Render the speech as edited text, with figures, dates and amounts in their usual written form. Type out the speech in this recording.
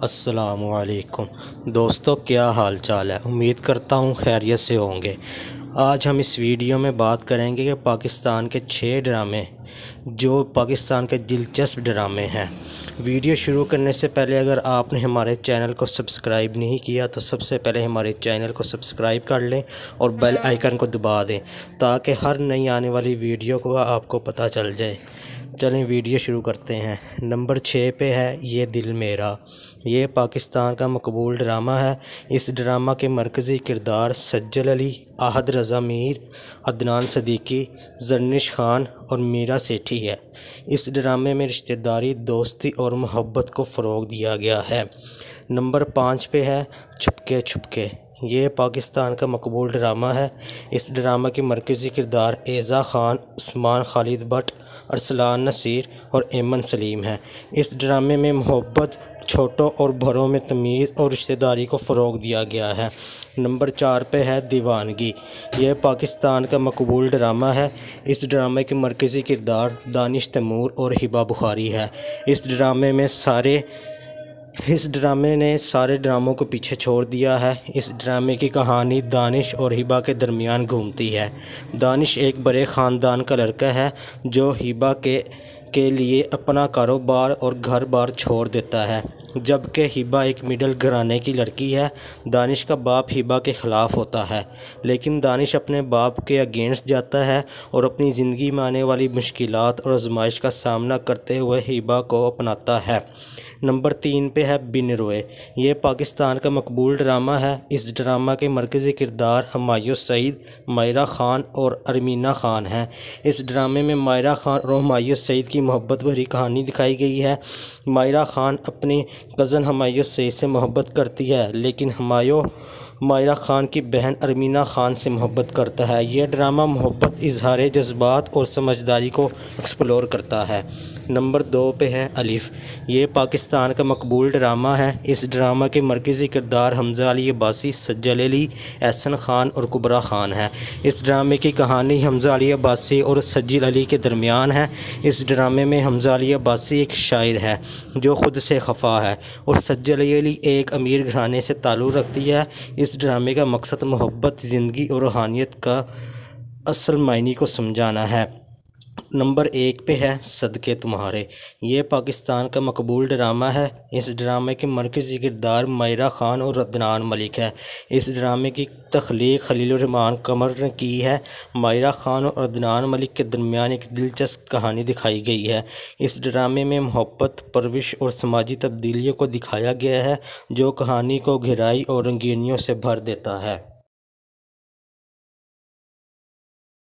अस्सलामुअलैकुम दोस्तों, क्या हाल चाल है। उम्मीद करता हूँ खैरियत से होंगे। आज हम इस वीडियो में बात करेंगे कि पाकिस्तान के 6 ड्रामे जो पाकिस्तान के दिलचस्प ड्रामे हैं। वीडियो शुरू करने से पहले अगर आपने हमारे चैनल को सब्सक्राइब नहीं किया तो सबसे पहले हमारे चैनल को सब्सक्राइब कर लें और बेल आइकन को दबा दें ताकि हर नई आने वाली वीडियो को आपको पता चल जाए। चलें वीडियो शुरू करते हैं। नंबर 6 पे है ये दिल मेरा। ये पाकिस्तान का मकबूल ड्रामा है। इस ड्रामा के मरकज़ी किरदार सज्जल अली, आहद रज़ा मीर, अदनान सदीकी, जरनिश खान और मीरा सेठी है। इस ड्रामे में रिश्तेदारी, दोस्ती और मोहब्बत को फ़रोग़ दिया गया है। नंबर 5 पे है छुपके छुपके। ये पाकिस्तान का मकबूल ड्रामा है। इस ड्रामा के मरकज़ी किरदार एज़ा खान, उस्मान खालिद भट्ट, अरसलान नसीर और एमन सलीम हैं। इस ड्रामे में मोहब्बत, छोटों और बड़ों में तमीज़ और रिश्तेदारी को फ़रोग़ दिया गया है। नंबर 4 पे है दीवानगी। यह पाकिस्तान का मकबूल ड्रामा है। इस ड्रामे के मरकज़ी किरदार दानिश तैमूर और हिबा बुखारी है। इस ड्रामे ने सारे ड्रामों को पीछे छोड़ दिया है। इस ड्रामे की कहानी दानिश और हिबा के दरमियान घूमती है। दानिश एक बड़े ख़ानदान का लड़का है जो हिबा के लिए अपना कारोबार और घर बार छोड़ देता है, जबकि हिबा एक मिडिल घराने की लड़की है। दानिश का बाप हिबा के ख़िलाफ़ होता है, लेकिन दानिश अपने बाप के अगेंस्ट जाता है और अपनी ज़िंदगी में आने वाली मुश्किलात और आजमाइश का सामना करते हुए हिबा को अपनाता है। नंबर 3 पे है बिन रोए। ये पाकिस्तान का मकबूल ड्रामा है। इस ड्रामा के मरकज़ी किरदार हुमायूं सईद, मायरा ख़ान और अरमीना ख़ान हैं। इस ड्रामे में मायरा ख़ान और हुमायूं सईद की मोहब्बत भरी कहानी दिखाई गई है। मायरा ख़ान अपनी कज़न हुमायूं सईद से मोहब्बत करती है, लेकिन हुमायूं मायरा ख़ान की बहन अरमीना ख़ान से मोहब्बत करता है। यह ड्रामा मोहब्बत, इजहार जज्बात और समझदारी को एक्सप्लोर करता है। नंबर 2 पे है अलिफ़। ये पाकिस्तान का मकबूल ड्रामा है। इस ड्रामा के मरकज़ी किरदार हमज़ा अली अब्बासी, सज्जल अली, एहसन ख़ान और कुबरा ख़ान है। इस ड्रामे की कहानी हमज़ा अली अब्बासी और सज्जल अली के दरमियान है। इस ड्रामे में हमज़ा अली अब्बासी एक शायर है जो ख़ुद से खफा है और सज्जल अली एक अमीर घराने से ताल्लुक़ रखती है। इस ड्रामे का मकसद मोहब्बत, ज़िंदगी और रूहानियत का असल मायने को समझाना है। नंबर 1 पे है सदके तुम्हारे। ये पाकिस्तान का मकबूल ड्रामा है। इस ड्रामे के मरकज़ी किरदार मायरा ख़ान और अदनान मलिक है। इस ड्रामे की तख्लीक़ खलीलुर रहमान कमर ने की है। मायरा ख़ान और अदनान मलिक के दरमियान एक दिलचस्प कहानी दिखाई गई है। इस ड्रामे में मोहब्बत, परविश और समाजी तब्दीलियों को दिखाया गया है, जो कहानी को गहराई और रंगीनियों से भर देता है।